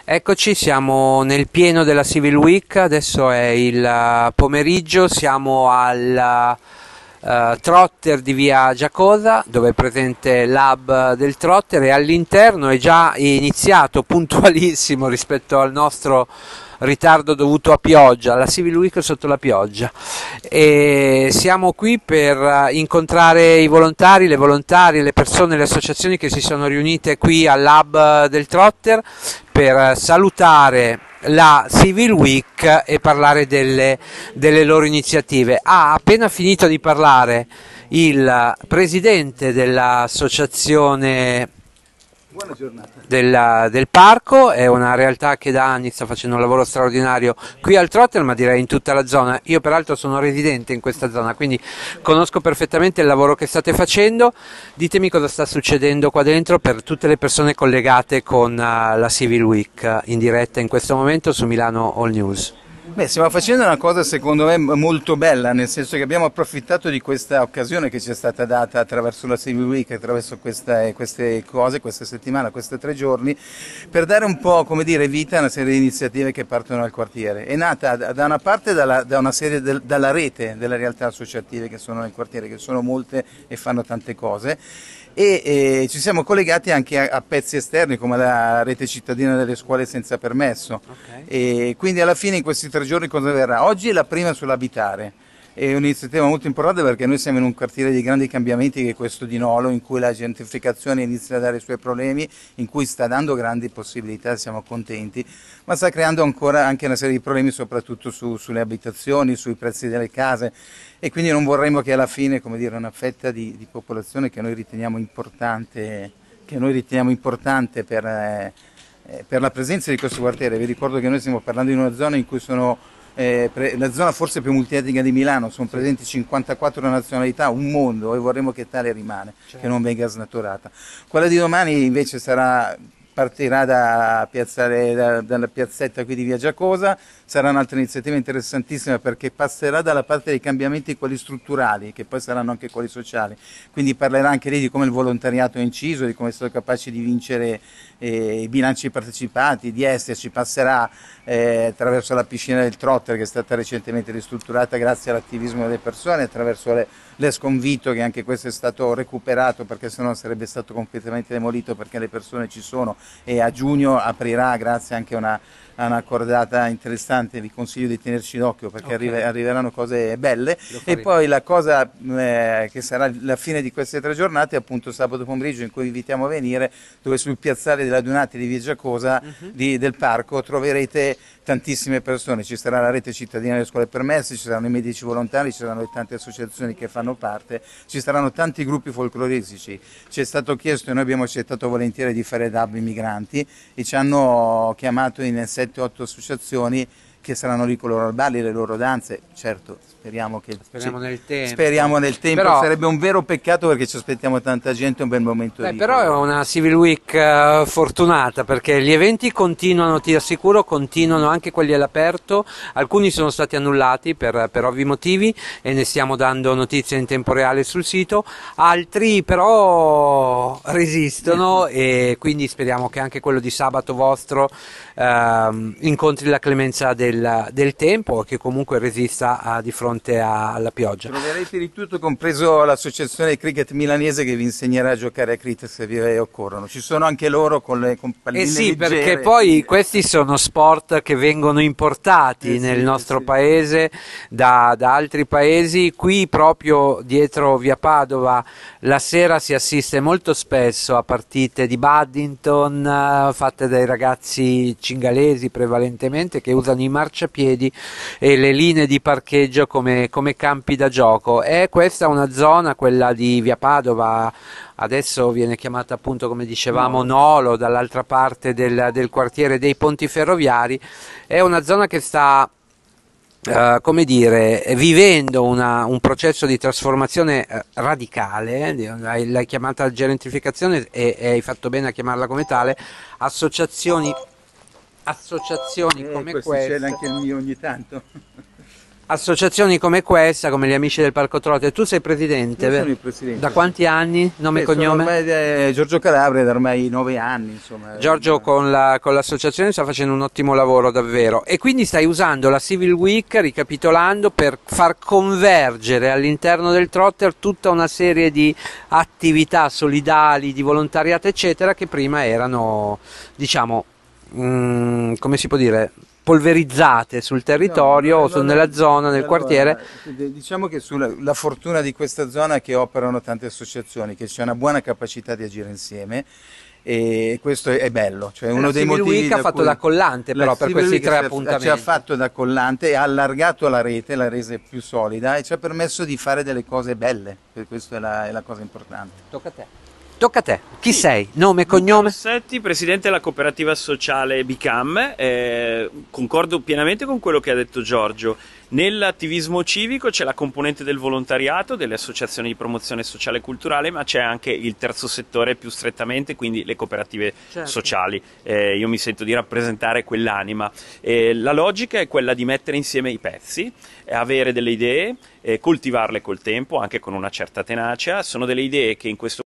Eccoci, siamo nel pieno della Civil Week, adesso è il pomeriggio, siamo al Trotter di via Giacosa, dove è presente l'hub del Trotter, e all'interno è già iniziato puntualissimo rispetto al nostro ritardo dovuto a pioggia, la Civil Week sotto la pioggia, e siamo qui per incontrare i volontari, le volontarie, le persone, le associazioni che si sono riunite qui all'hub del Trotter per salutare la Civil Week e parlare delle loro iniziative. Ha appena finito di parlare il presidente dell'associazione del parco, è una realtà che da anni sta facendo un lavoro straordinario qui al Trotter, ma direi in tutta la zona. Io peraltro sono residente in questa zona, quindi conosco perfettamente il lavoro che state facendo. Ditemi cosa sta succedendo qua dentro per tutte le persone collegate con la Civil Week in diretta in questo momento su Milano All News. Beh, stiamo facendo una cosa secondo me molto bella, nel senso che abbiamo approfittato di questa occasione che ci è stata data attraverso la Civil Week, attraverso queste cose, questa settimana, questi 3 giorni, per dare un po', come dire, vita a una serie di iniziative che partono dal quartiere. È nata da una parte dalla rete delle realtà associative che sono nel quartiere, che sono molte e fanno tante cose, e ci siamo collegati anche a pezzi esterni come la rete cittadina delle scuole senza permesso. Okay. E quindi alla fine in questi 3 giorni cosa verrà? Oggi è la prima sull'abitare, è un'iniziativa molto importante perché noi siamo in un quartiere di grandi cambiamenti che è questo di Nolo, in cui la gentrificazione inizia a dare i suoi problemi, in cui sta dando grandi possibilità, siamo contenti, ma sta creando ancora anche una serie di problemi soprattutto sulle abitazioni, sui prezzi delle case, e quindi non vorremmo che alla fine, come dire, una fetta di popolazione che noi riteniamo importante, per la presenza di questo quartiere. Vi ricordo che noi stiamo parlando di una zona in cui sono la zona forse più multietnica di Milano, sono presenti 54 nazionalità, un mondo, e vorremmo che tale rimane, certo, che non venga snaturata. Quella di domani invece partirà dalla piazzetta qui di via Giacosa, sarà un'altra iniziativa interessantissima perché passerà dalla parte dei cambiamenti quelli strutturali, che poi saranno anche quelli sociali, quindi parlerà anche lì di come il volontariato è inciso, di come è stato capace di vincere i bilanci partecipati, di esserci, passerà attraverso la piscina del Trotter che è stata recentemente ristrutturata grazie all'attivismo delle persone, attraverso l'Esconvito, che anche questo è stato recuperato perché sennò sarebbe stato completamente demolito, perché le persone ci sono, e a giugno aprirà grazie anche a una cordata interessante. Vi consiglio di tenerci d'occhio perché arriveranno cose belle. E poi la cosa che sarà la fine di queste 3 giornate, appunto sabato pomeriggio, in cui vi invitiamo a venire, dove sul piazzale della Dunati di via Giacosa del parco troverete tantissime persone, ci sarà la rete cittadina delle scuole permesse, ci saranno i medici volontari, ci saranno tante associazioni che fanno parte, ci saranno tanti gruppi folcloristici. Ci è stato chiesto e noi abbiamo accettato volentieri di fare DAB migranti, e ci hanno chiamato in 7-8 associazioni che saranno lì con i loro balli, le loro danze. Certo, speriamo nel tempo, però sarebbe un vero peccato perché ci aspettiamo tanta gente, un bel momento di però è una Civil Week fortunata, perché gli eventi continuano, ti assicuro, continuano anche quelli all'aperto. Alcuni sono stati annullati per ovvi motivi e ne stiamo dando notizie in tempo reale sul sito, altri però resistono, e quindi speriamo che anche quello di sabato vostro incontri la clemenza del tempo, che comunque resista di fronte alla pioggia. Troverete di tutto, compreso l'associazione cricket milanese che vi insegnerà a giocare a cricket se vi occorrono. Ci sono anche loro con palline leggere. Perché poi questi sono sport che vengono importati nel nostro paese da altri paesi. Qui proprio dietro via Padova la sera si assiste molto spesso a partite di badminton fatte dai ragazzi cingalesi prevalentemente, che usano i marciapiedi e le linee di parcheggio come campi da gioco. E questa è una zona, quella di via Padova, adesso viene chiamata appunto, come dicevamo, Nolo, dall'altra parte del quartiere dei ponti ferroviari. È una zona che sta come dire, vivendo un processo di trasformazione radicale. L'hai chiamata gentrificazione e hai fatto bene a chiamarla come tale. Associazioni come questo questa. c'è anche il mio ogni tanto. associazioni come questa, come gli Amici del Parco Trote, tu sei presidente, Io vero? sono il presidente. Da quanti anni? Nome e Sono cognome? Giorgio Calabria da ormai 9 anni, insomma. Giorgio con l'associazione sta facendo un ottimo lavoro davvero, e quindi stai usando la Civil Week, ricapitolando, per far convergere all'interno del Trotter tutta una serie di attività solidali, di volontariato eccetera, che prima erano, diciamo, come si può dire, polverizzate sul territorio, No, o nella zona, nel allora, quartiere. diciamo che la fortuna di questa zona è che operano tante associazioni, che c'è una buona capacità di agire insieme, e questo è bello. Cioè uno La dei Civil motivi Week ha fatto da collante però per questi tre appuntamenti. ci ha fatto da collante e ha allargato la rete, l'ha resa più solida e ci ha permesso di fare delle cose belle, e questa è la cosa importante. Tocca a te. Tocca a te. Chi sei? Nome e Luca cognome? Rossetti, presidente della cooperativa sociale Bicam. Concordo pienamente con quello che ha detto Giorgio. Nell'attivismo civico c'è la componente del volontariato, delle associazioni di promozione sociale e culturale, ma c'è anche il terzo settore più strettamente, quindi le cooperative sociali. Io mi sento di rappresentare quell'anima. La logica è quella di mettere insieme i pezzi, avere delle idee, coltivarle col tempo, anche con una certa tenacia. Sono delle idee che in questo